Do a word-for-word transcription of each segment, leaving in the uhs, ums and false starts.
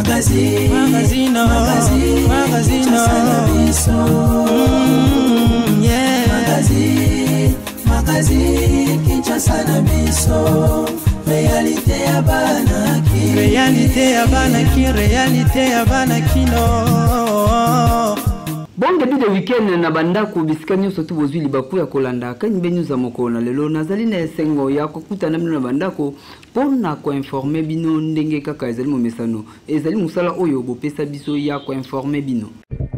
magazine, magazine, magazine, mm, yeah. Magazine, magazine, Kinshasa na biso. Réalité ya banaki, réalité ya banaki, réalité ya banaki no. Bon début de week-end na bandako bisika nyonso tu bozwi libaku ya kolanda kanyibe news moko na lelo nazali na esengo ya kokutana na bandako pona ko informer bino ndenge kaka ezali momesano ezali musala oyo bopesa biso ya ko informer bino.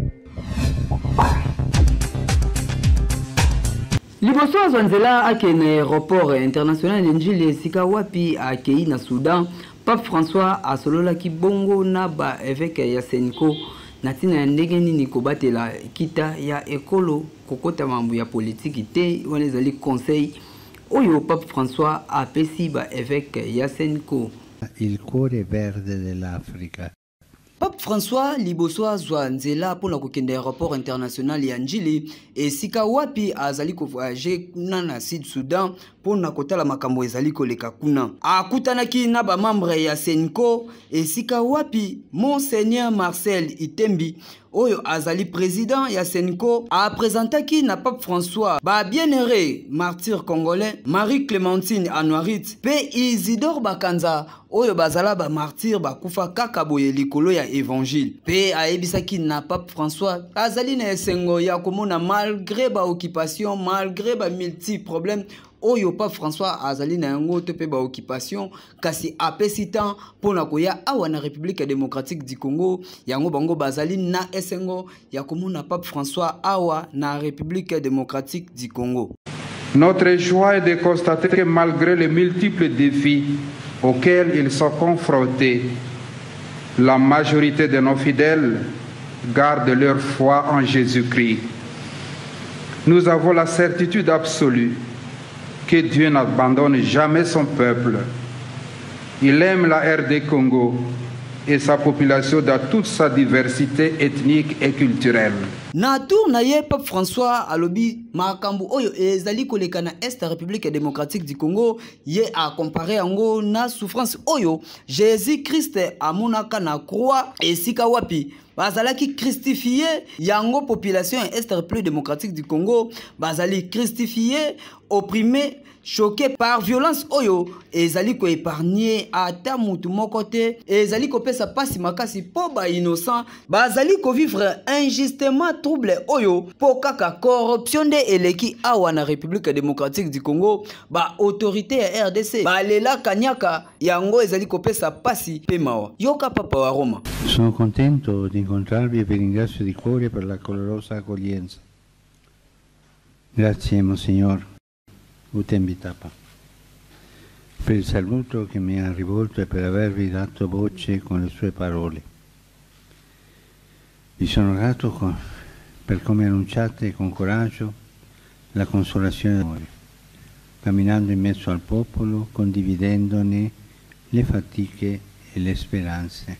Liboso azwanzela akene aéroport international Njili esika wapi akei na Soudan, Pape François asolola ki bongo na ba évêque ya Senko natina ya ndenge nini kobatela kita ya ekolo kokota mambo ya politiki te wana ezali conseil oyo Pape François apesi ba évêque ya Senko. Il cuore verde dell'Africa. Pape François liboso azwa nzela pona kokende aéroport international ya Njili esika wapi azali ko voyager kuna na Sud Soudan pona kotala makambo ezali koleka kuna. Akutanaki na ba membre ya Senko esika wapi Monseigneur Marcel Itembi oyo azali président ya Senko a présentaki na Pape François ba bien-aimé martyr congolais Marie Clémentine Anouarit pe Isidore Bakanza oyo bazala ba martyr bakufa kaka boye likolo ya évangile pe aebisaki na Pape François azali na esengo ya komona malgré ba occupation malgré ba multi problèmes oyo Pape François azali na yango te pe ba occupation kasi apesi temps pona koya awa na République démocratique du Congo yango bango bazali na esengo ya komona Pape François awa na République démocratique du Congo. Notre joie est de constater que malgré les multiples défis auxquels ils sont confrontés, la majorité de nos fidèles gardent leur foi en Jésus-Christ. Nous avons la certitude absolue que Dieu n'abandonne jamais son peuple. Il aime la R D Congo et sa population dans toute sa diversité ethnique et culturelle. Na tour na ye Pape François alobi makambu oyo ezali koleka na Est République démocratique du Congo ye a comparé yango na souffrance oyo Jésus-Christ amonaka na croix esika wapi bazalaki christifié yango population Est République démocratique du Congo bazali christifié opprimé choqué par violence oyo ezali ko épargner ata mutu moko te ezali ko pesa pasi makasi po ba innocent bazali ko vivre injustement trouble oyo po kaka corruption de eleki awa na République démocratique du Congo ba autorité ya R D C ba lela kanyaka yango ezali ko pesa pasi pe mawa yoka papa wa Roma. Sono contento di incontrarvi e vi ringrazio di cuore per la calorosa accoglienza. Grazie Monsignor Utembitapa per il saluto che mi ha rivolto e per avervi dato voce con le sue parole. Vi sono grato con, per come annunciate con coraggio la consolazione d'amore, camminando in mezzo al popolo, condividendone le fatiche e le speranze.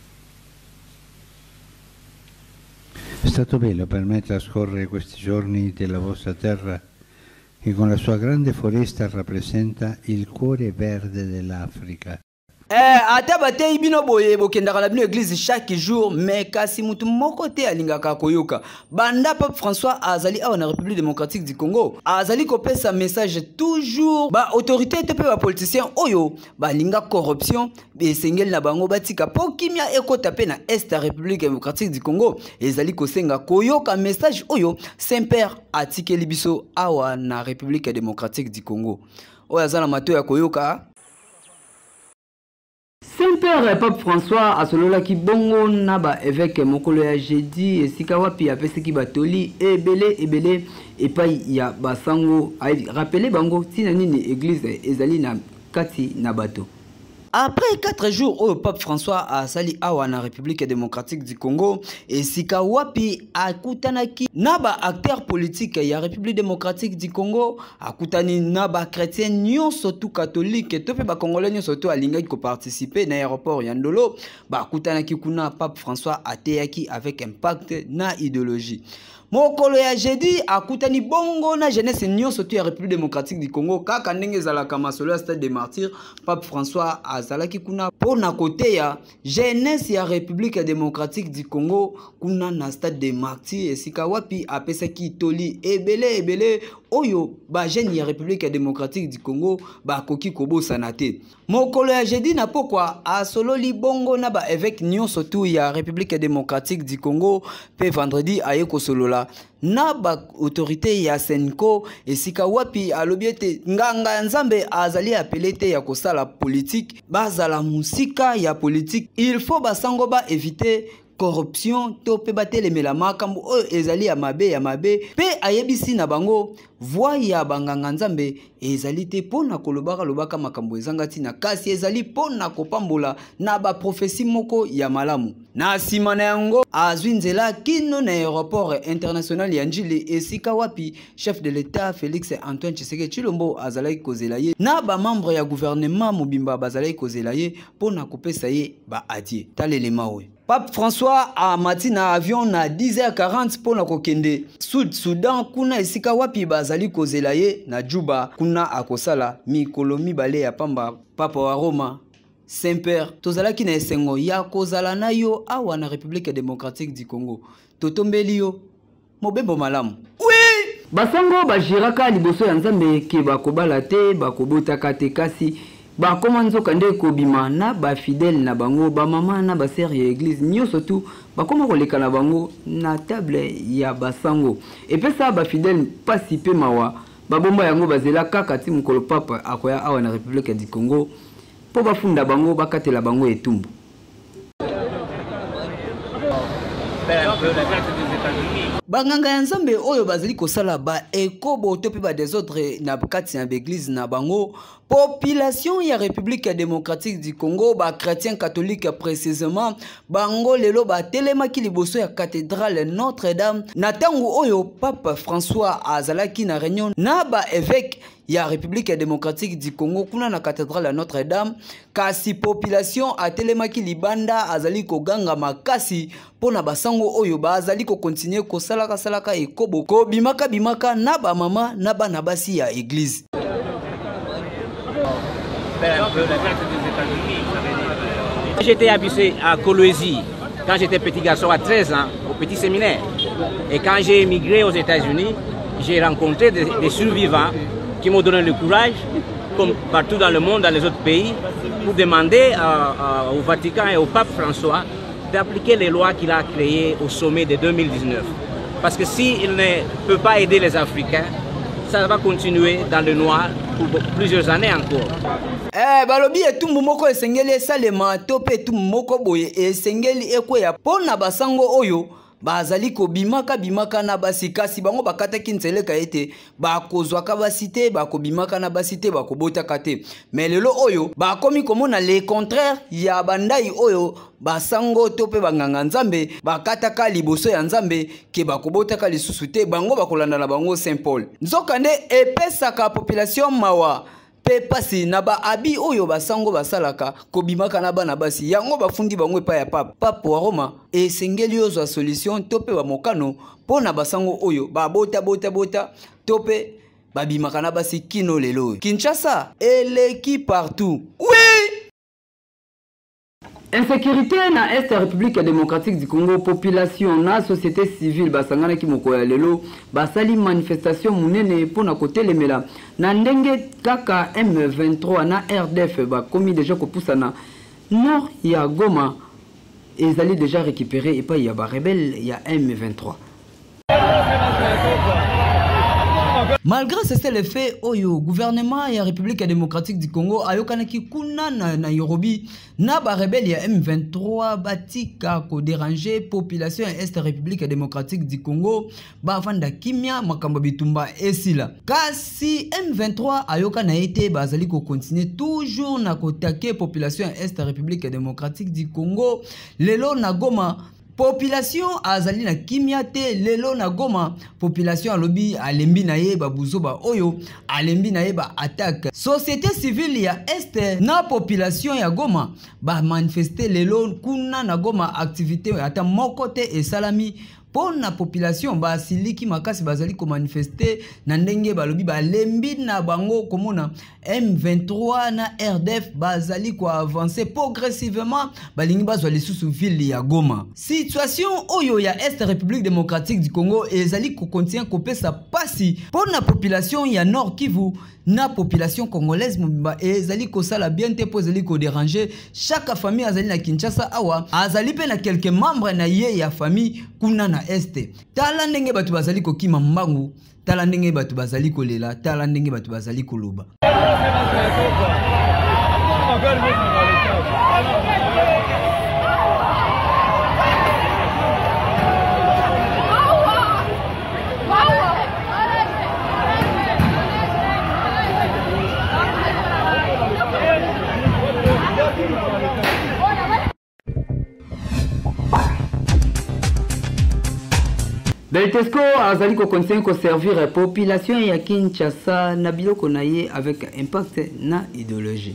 È stato bello per me trascorrere questi giorni della vostra terra che con la sua grande foresta rappresenta il cuore verde dell'Africa. Eh, ata bate ibino boye bokendaka na bino église chaque jour mais kasi mutu moko te alingaka koyoka banda Pape François azali awa na République démocratique du Congo azali kopesa message toujours ba autorité te pe ba politicien oyo ba linga corruption besengeli na bango batika po kimia ekota pe na Est République démocratique du Congo ezali kosenga koyoka message oyo Saint-Père atikeli biso awa na République démocratique du Congo oyo azala mato ya koyoka. Saint-Père Pape François asolola ki bongo na ba évêque mokolo ya jeudi esika wapi apeseki batoli ebele ebele epai ya basango rappelé bango tina nini église ezali na kati na bato. Après quatre jours au Pape François a sali awa na République démocratique du Congo et sika wapi akutanaki naba acteur politique ya République démocratique du Congo akutani naba chrétien nyonso tout catholique to pe ba congolais nyonso to alingaki ko participer na aéroport ya Ndolo ba akutanaki kuna Pape François ateyaki avec impact na idéologie. mokolo ya jeudi akutani bongo na jeunesse nyonso tu ya République démocratique du Congo kaka ndenge ezalaka masolo ya Stade des Martyrs. Pape François azalaki kuna pona kote ya jeunesse ya République démocratique du Congo kuna na Stade des Martyrs esika wapi apesaki toli ebele ebele oyo ba jeune ya République démocratique du Congo ba koki kobosana te. Mokolo ya jeudi na pokwa asololi bongo na ba évêque nyonso tu ya République démocratique du Congo pe vendredi aye kosolola na ba autorité ya Senko esika wapi alobiete nganga nzambe azali apelete ya kosala politique bazala musika ya politique. Il faut basango ba éviter corruption to pe batelemela makambo oyo ezali ya mabe ya mabe pe ayebisi na bango voix ya banganga nzambe ezali te pona kolobaka lobaka makambo ezangati na kasi ezali pona kopambola na ba prophétie moko ya malamu. Na sima na yango azwi nzela kino na aéroport international ya Njili esika wapi chef de l'état Félix Antoine Tshisekedi Tshilombo azalaki kozela ye na ba membre ya gouvernement mobimba bazalaki kozela ye pona kopesa ye ba adie talelema oyo. Pape François a mati na avion na dix heures quarante pour na kokende Sud Soudan kuna esika wapi bazali kozela ye na Juba kuna akosala mikolo mibale ya pamba Papa wa Roma Saint-Père tozalaki na esengo ya kozala na yo awa na République démocratique du Congo totombeli yo mobembo malamu. Oui basango bajiraka liboso ya nzambe ke bakobala te bakobotaka te kasi ba komanzo kande kobima na ba fidèle na bango ba mama na ba sœur ya église nyonso tu ba koma koleka na bango na table ya basango et puis ça ba fidèle pasi pe mawa ba bomba yango bazela kaka ti mukolo papa akoya awa na République du Congo po bafunda bango bakatela bango etumbu. Banganga ya nzambe oyo bazali kosala ba ekobo to pe ba désordre na kati ya église na bango population ya République démocratique du Congo ba chrétien catholique précisément bango lelo ba telemaki liboso ya cathédrale Notre-Dame na tango oyo Pape François azalaki na réunion na ba évêque ya République démocratique du Congo kuna na cathédrale Notre-Dame kasi population a telemaki libanda azali koganga makasi pona basango oyo bazali ko continuer ko salaka salaka ekobo ko bimaka bimaka na ba mama na ba na basi ya église. J'étais habitué à Coloésie quand j'étais petit garçon à treize ans au petit séminaire. Et quand j'ai émigré aux États-Unis, j'ai rencontré des, des survivants qui m'ont donné le courage, comme partout dans le monde, dans les autres pays, pour demander à, à, au Vatican et au pape François d'appliquer les lois qu'il a créées au sommet de deux mille dix-neuf. Parce que s'il ne peut pas aider les Africains, ça va continuer dans le noir pour plusieurs années encore. Eh, balobi etumbu moko esengeli esalema to pe etumbu moko boye esengeli ekweya pona basango oyo bazali ko bimaka bimaka na basi kasi bango bakataki nzeleka ete bakozwaka basi te bakobimaka na basi te bakobotaka te mais lelo oyo bakomi komona le contraire ya bandai oyo basango to pe banganga nzambe bakataka liboso ya nzambe ke bakobotaka lisusu te bango bakolanda na bango Saint Paul nzokande epesaka population mawa pe pasi na ba abi oyo basango basalaka kobimaka na bana basi yango bafundi bango epa ya papa papa wa Roma esengeli ozwa solution to pe ba mokano pona basango oyo ba bota bota bota to pe babimaka na basi kino lelo Kinshasa eleki partout. Oui. Insécurité na Est République démocratique du Congo population na société civile basangana ki moko ya lelo basali manifestation munene pona kotelemela na ndenge kaka M vingt-trois na R D F ba komi déjà kopusana nord ya Goma ezali déjà récupéré et pas ya ba rebelle ya M vingt-trois. Malgré ceci le fait oyo gouvernement ya République démocratique du Congo ayokanaki kuna na Nairobi na ba rebelle ya M vingt-trois batika ko déranger population ya Est République démocratique du Congo ba vanda kimia makambo bitumba esila kasi M vingt-trois ayokana ete bazali ko continuer toujours na kotake population ya Est République démocratique du Congo lelo na Goma. Population azali na kimia te lelo na Goma population alobi alembi na ye ba buzoba oyo alembi na ye ba attaque société civile ya Est na population ya Goma ba manifester lelo kuna na Goma activité ata moko te esalami pour la population ba siliki makasi bazali ko manifester na ndenge balobi ba lembi na bango komona M vingt-trois na R D F bazali ko avancer progressivement balingi bazwa lisusu ville ya Goma. Situation oyo ya Est République démocratique du Congo ezali ko continue ko pesa pasi pour la population ya Nord Kivu na population congolaise mobimba ezali ko sala bien te po ezali ko déranger chaque famille azali na Kinshasa awa azali pe na quelques membres na ye ya famille kuna na Este. Tala ndenge batu bazali ko kima mbangu, tala ndenge batu bazali ko lela, tala ndenge batu bazali ko loba. Beltesco azali ko conseiller ko servir population ya Kinshasa na biloko na ye avec impact na idéologie.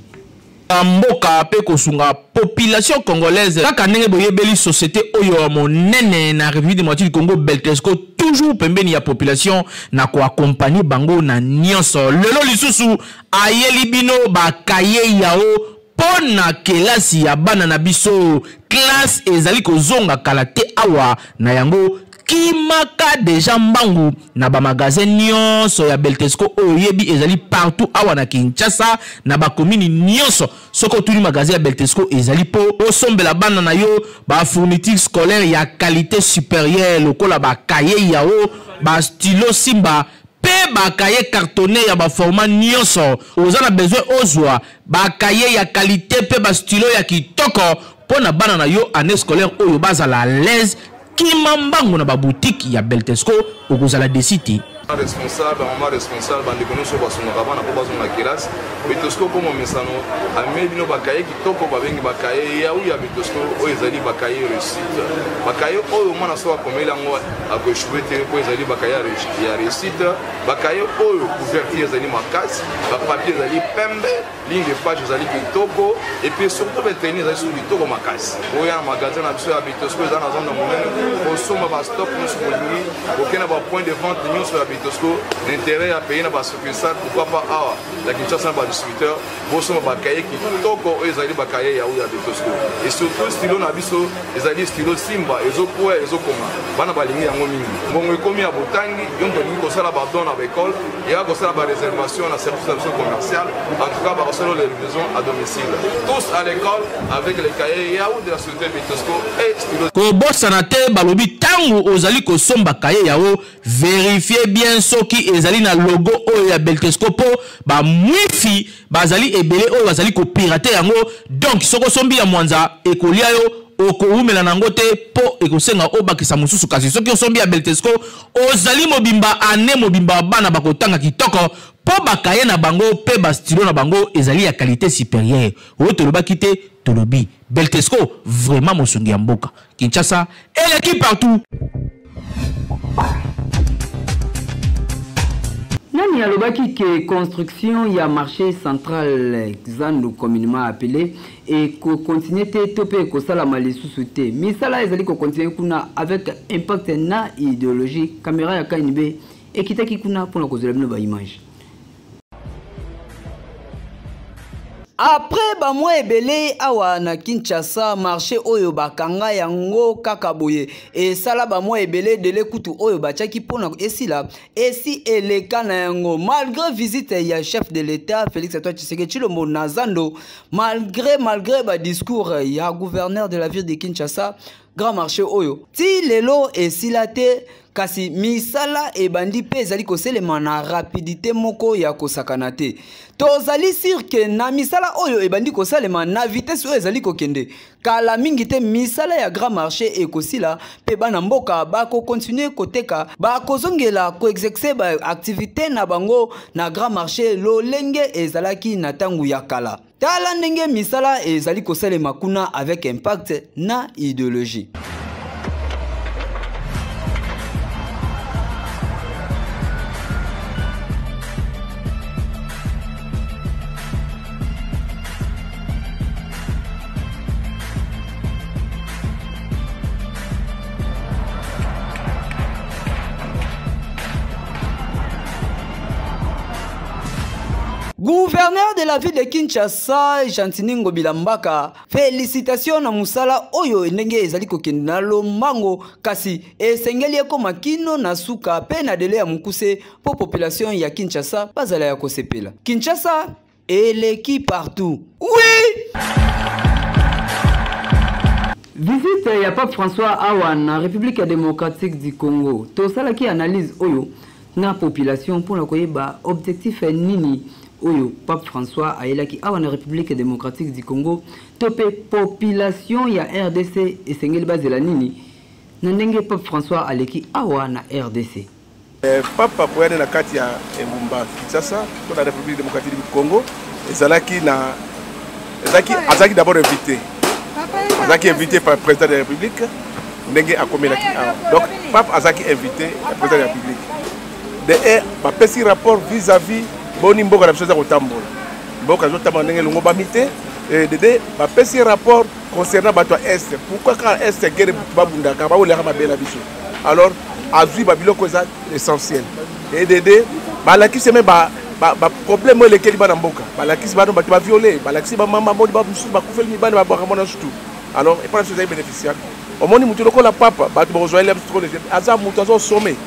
Mboka pe kosunga population congolaise kaka ndenge boyebeli société oyo monene na République démocratique du Congo. Beltesco toujours pembeni ya population na ko accompagner bango na nyonso. Lelo lisusu ayeli bino bakaye yao pona kelasi ya bana na biso classe ezali kozonga kalate awa na yango kimaka deja mbangu na ba magasin nyonso ya Beltesco oyebi ezali partout awa na Kinshasa na ba commune nyonso soko tuli magasin ya Beltesco ezali po osombela bana na yo ba fourniture scolaire ya qualité supérieure lokola ba cahier yao ba stylo simba pe ba cahier cartonné ya ba format nyonso ozana besoin ozwa ba cahier ya qualité pe ba stylo ya kitoko pona bana na yo année scolaire oyo bazala à l'aise kimambango na ba boutique ya Beltesco okozala desiti responsable, maman responsable, bande kono so basonga bana po bazonga classe. Beltesco comme mesano ameli no bakaye kitoko babengi bakaye ya uya Beltesco o ezali bakaye réussite. Bakaye oyo mwana so akomela ngo akoshwe te po ezali bakaye ya réussite. Bakaye oyo couverture ezali makasi, ba papier ezali pembe, ligne de page ezali kitoko et puis surtout beteni ezali sur kitoko makasi. Oya magasin na biso ya Beltesco ezana zona monene, o soma ba stock no so bolingi, okena ba point de vente nyonso ya l'intérêt à payer dans la succursale, pourquoi pas à la Kinshasa par distributeur, bosso ma bakaye qui toko et zali bakaye ya ou ya Beltesco. Et surtout stylo na biso, ezali stylo simba, ezo poe ezo koma. Bana balingi yango mingi. Bongo ekomi ya botangi, donc on ko sala pardon à l'école, et a ko sala ba réservation na service commercial, en tout cas ba solo les livraisons à domicile. Tous à l'école avec les cahiers ya ou de la société Beltesco et stylo. Ko bossa na te balobi tangu ozali ko somba cahier yao, vérifiez bien soki ezali na logo oyo ya Beltesco po ba mwifi bazali ebele oyo bazali ko pirater yango donc soko sombi ya mwanza ekolia yo okoumela nango te po ekosenga obakisa mususu kasi soki osombi ya Beltesco ozali mobimba ane mobimba bana bakotanga kitoko po bakaye na bango pe ba stylo na bango ezali ya qualité supérieure oyo tolobaki te tolobi Beltesco vraiment mosungi ya mboka Kinshasa et l'équipe partout. Nani alobaki que construction ya marché central Xandu communément appelé et ko continuer te topé ko sala malisusu te misala ezali ko continuer kuna avec impact na idéologie caméra ya Kainibe et kitaki kuna pour la cause de la image. Après ba mwa ebele awa na Kinshasa marché oyo bakanga yango kaka boye e sala ba mwa ebele dele kutu oyo bachaki pona esila esi eleka na yango malgré visite ya chef de l'état Félix Antoine Tshisekedi Tshilombo na Zando malgré malgré ba discours ya gouverneur de la ville de Kinshasa grand marché oyo ti lelo esila te kasi misala ebandi pe ezali koselema na rapidité moko ya kosakana te tozali sur que na misala oyo ebandi kosalema na vitesse oyo ezali kokende kala mingi te misala ya grand marché ekosila pe bana mboka bako continuer koteka bakozongela ko exercer ba activité na bango na grand marché lolenge ezalaki na tangu ya kala tala ndenge misala ezali kosalema kuna avec impact na idéologie. Gouverneur de la ville de Kinshasa, Jantiningo Bilambaka, félicitations na musala oyo ndenge ezali kokende na lombango kasi esengeli eko makino na suka pe na dele ya mukuse po population ya Kinshasa bazala ya kosepela. Kinshasa eleki partout. Oui! Visite ya Pape François Awa na République démocratique du Congo. Tosala ki analyse oyo na population pour la koyeba objectif nini oyo Pape François aelaki awa na République démocratique du Congo topé population ya R D C esengeli bazela nini na ndenge Pape François aleki awa na R D C. Eh, Papa koyane na kati ya Mbumba Kinshasa to na République démocratique du Congo ezalaki na ezalaki azaki d'abord invité azaki invité par le président de la République ndenge akomelaki awa donc Pape azaki invité le président de la République de e ba pesi rapport vis-à-vis boni mboka na biso za kotambola mboka zo tambola ndenge longo bamite et de ba pesi rapport concernant bato est pourquoi quand est guerre babundaka ba oleka mabela biso alors azui ba biloko za essentiel et de de ba la ki se me ba ba problème le keli ba na mboka ba la ki se ba no ba ba violer ba la ki se ba mama modi ba musu ba kufeli mi ba na ba mona surtout alors et pas ce des bénéficiaires au moni mutu loko la papa ba to besoin les trop les aza mutu azo sommet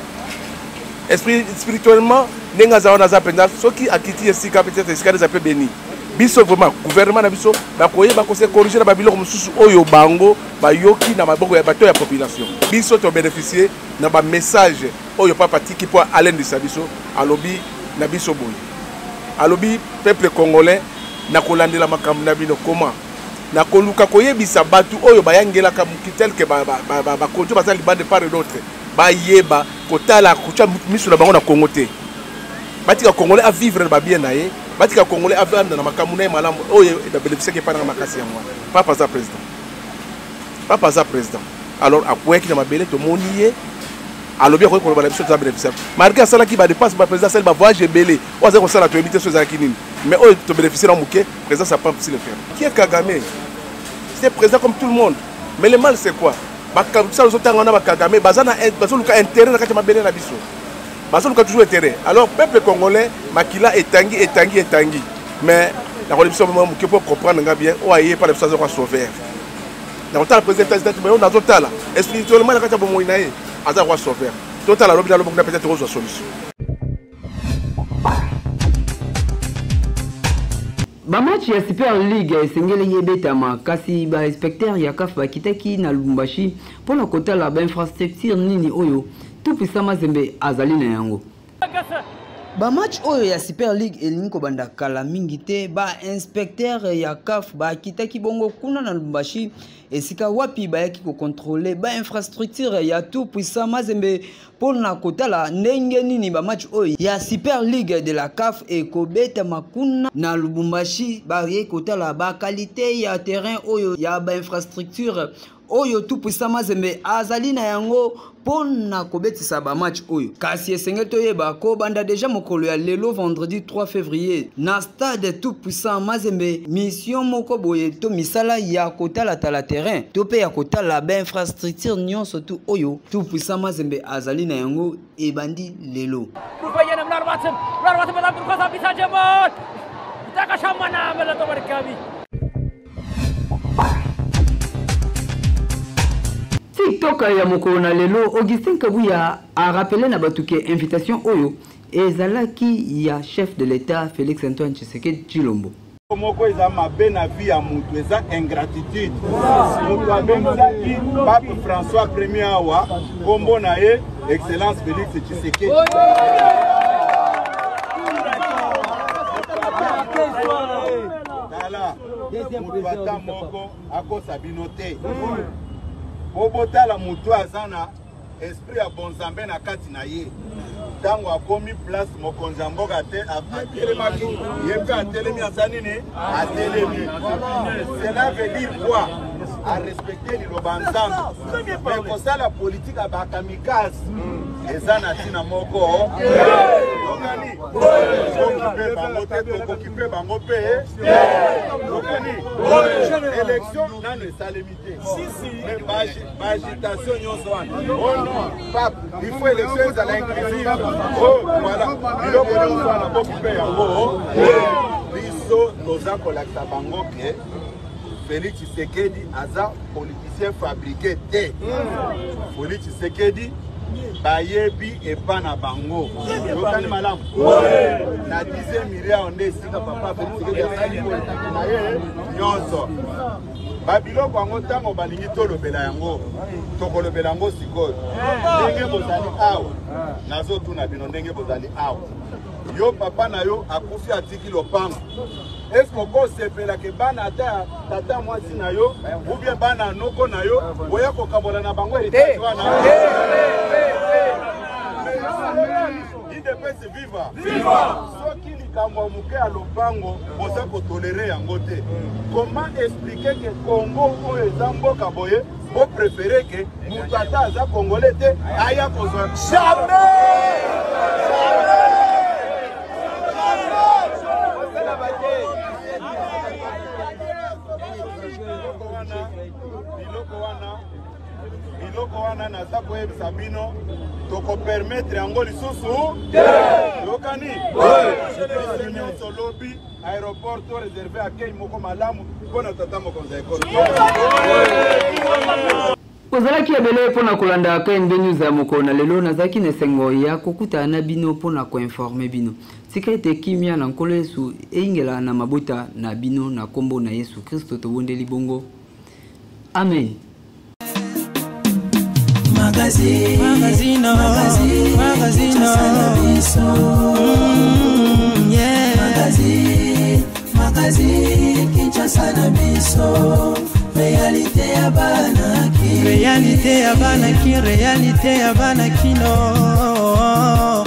esprit spirituellement nenga zaona za penza soki akiti esika peut-être esika des appels béni biso vraiment gouvernement na biso ba koye ba conseil corriger na ba biloko mususu oyo bango ba yoki na maboko ya bato ya population biso to bénéficier na ba message oyo papa tiki pour Alain de Sabiso alobi na biso boy alobi peuple congolais na kolandela makambo na bino comment na koluka koyebisa batu oyo bayangela ka mukitel ke ba ba ba konjo bazali bande part et d'autre ba yeba kotala kucha misu na bango na Congo te batika congolais à vivre ba bien naé batika congolais à vivre na makambo na malamu oyo da bénéficier ke pa na makasi ya mwa papa za président papa za président alors apoye ki na mabele to monier alobi ko ko ba biso za bénéficier marqué sala ki ba dépasse ba président sel ba voyage belé oza ko sala to éviter so za kinini mais oyo to bénéficier na muké président ça pas possible le faire qui est Kagame c'est président comme tout le monde mais le mal c'est quoi bakabisa lozotanga na bakagame bazana bazoluka intérêt na kati mabele na biso bazoluka toujours intérêt alors peuple congolais makila etangi etangi etangi mais la religion moment qui peut comprendre nga bien o aye pas le besoin de sauver na otala président président mais on a total spirituellement na kati bomo inaye aza roi sauver total lobi na lobi na peut-être rose solution. Ba match ya Super League esengeli yebetama kasi ba inspecteur ya C A F bakitaki na Lubumbashi pona kota la ba infrastructure nini oyo tout puissant Mazembe azali na yango. Ba match oyo ya Super League elingi kobanda kala mingi te ba inspecteur ya C A F bakitaki bongo kuna na Lubumbashi esika wapi bayaki ko contrôler ba infrastructure ya tout puissant Mazembe pona kotala ndenge nini ba match oyo ya Super League de la C A F e kobeta makuna na Lubumbashi ba ye kotala ba qualité ya terrain oyo ya ba infrastructure oyo tout puissant Mazembe azali na yango pona kobetisa ba match oyo kasi esengeli toyeba ko banda déjà mokolo ya lelo vendredi trois février na stade tout puissant Mazembe mission moko boye to misala ya kotala tala terrain to pe ya kotala ba infrastructure nyonso tout oyo tout puissant Mazembe azali na yango e bandi lelo TikTok ya mokolo na lelo Augustin Kabuya a rappelé na batuke invitation oyo ezalaki ya chef de l'État Félix Antoine Tshisekedi Tshilombo. Moko eza mabe na vie ya mutu eza ingratitude. Mutu abengaki Pape François premier awa kombo na ye Excellence Félix Tshisekedi. Tala mutu ata moko akosa bino te. Bobota la mutu azana esprit ya bonzambe na kati na ye. Tango akomi place mokonzi mboka te atelemaki yepe atelemi azanini atelemi. Cela veut dire quoi? À respecter les lobanzambe. Mais pour ça la politique a bakamikaze. Ezana tina moko. Lokani. Occupé bango te occupé bango pe. Lokani. Élection n'a ne salemité. Si si. Mais agitation nyonso wana. Oh non, pape, il faut élection à l'inclusive. Oh voilà. Il faut que nous soyons occupés yango. biso toza kolakisa bango ke Félix Tshisekedi aza politicien fabriqué te. Félix Tshisekedi bayebi epa na bango. Yokani malamu. Na dixième milliard onde esika papa Félix Tshisekedi asali politique na ye nyonso. Babiloko yango ntango balingi tolobela yango tokolobela yango sikoyo. Ndenge bozali awa nazotuna bino ndenge bozali awa. Yo papa na yo akufi atiki lopango. Est-ce qu'on sepela ke bana ata tata mwasi na yo ou bien bana noko na yo boya ko kabola na bango héritage wana. Il dépend se viva. Viva. Soki likambo muke a lopango boza ko tolérer yango te. Comment expliquer que Congo o ezamboka boye bo préférer que mutata aza congolais te aya kozwa jamais. Biloko wana naza koyebisa bino toko permettre yango lisusu yokani nyonso lobi aéroport to réservé accueil moko malamu mpona tata mokonzi ya ekolo ozalaki ebele mpona kolanda K N B News ya mokolo na lelo nazalaki na esengo ya kokutana na bino mpona koinforme bino tika ete kimia na nkolo Yesu eingela na mabota na bino na kombo na Yesu Kristo tobondeli bongo amen. Magazine, magazine, magazine, magazine, mm, yeah. Magazine, magazine, Kinshasa na biso. Réalité ya banaki, réalité ya banaki, réalité ya banaki no.